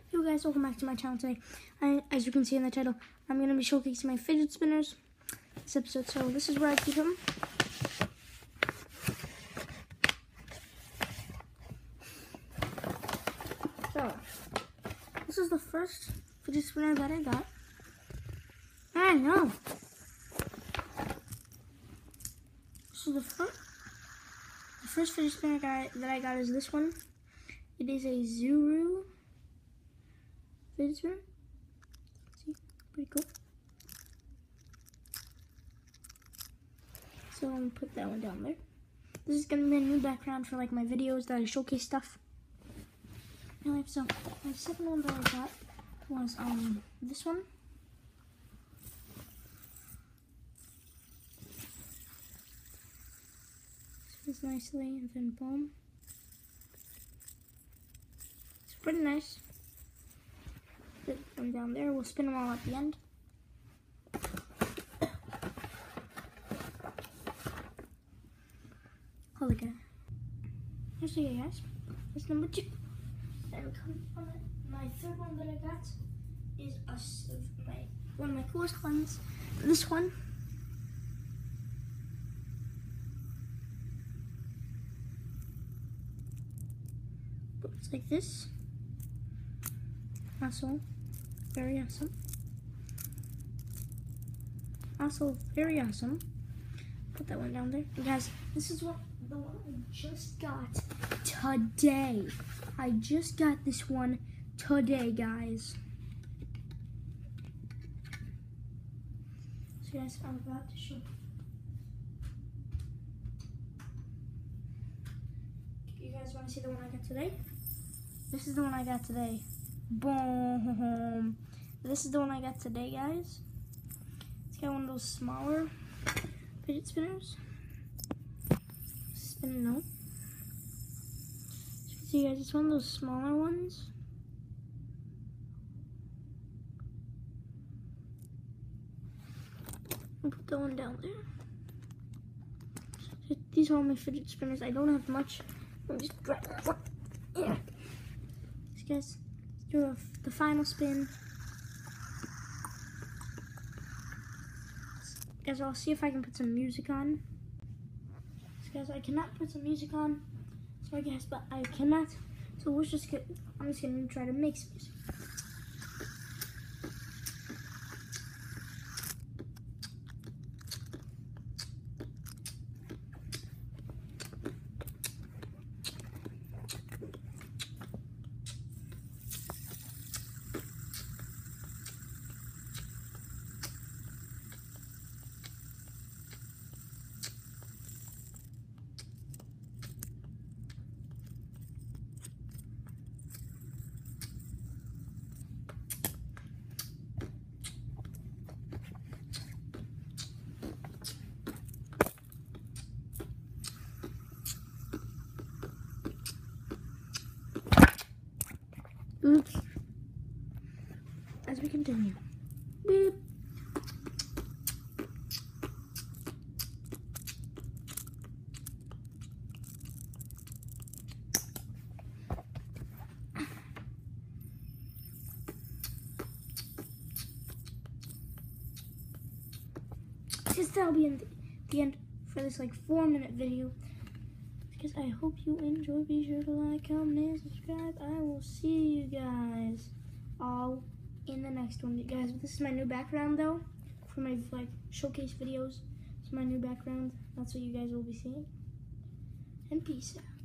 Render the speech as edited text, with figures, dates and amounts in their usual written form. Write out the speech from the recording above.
Yo guys, welcome back to my channel today. As you can see in the title, I'm going to be showcasing my fidget spinners this episode. So this is where I keep them. So this is the first fidget spinner that I got. I know. So the first fidget spinner that I got is this one. It is a Zuru fidget spinner. See, pretty cool. So I'm gonna put that one down there. This is gonna be a new background for like my videos that I showcase stuff. Anyway, so my second one that I got was this one. This nicely, and then boom. It's pretty nice. Put them down there. We'll spin them all at the end. Holy cow. Here's the guys. That's number 2. And my third one that I got is one of my coolest ones. This one. It's like this. Also, very awesome. Put that one down there. And guys, this is the one I just got today. I just got this one today, guys. So guys, I'm about to show you. You guys want to see the one I got today? This is the one I got today. Boom. This is the one I got today, guys. It's got one of those smaller fidget spinners. Spin it out. As you can see, guys, it's one of those smaller ones. I'll put that one down there. So these are all my fidget spinners. I don't have much. I'll just grab one. Yeah. So guys, let's do the final spin. Guys, I'll see if I can put some music on. So guys, I cannot put some music on. Sorry guys, but I cannot. So I'm just gonna try to make some music. Oops. As we continue. Beep. Because that'll be in the end for this like 4-minute video. Because I hope you enjoy. Be sure to like, comment, and subscribe. I will see you guys all in the next one. Guys, this is my new background though for my like showcase videos. It's my new background. That's what you guys will be seeing. And peace out.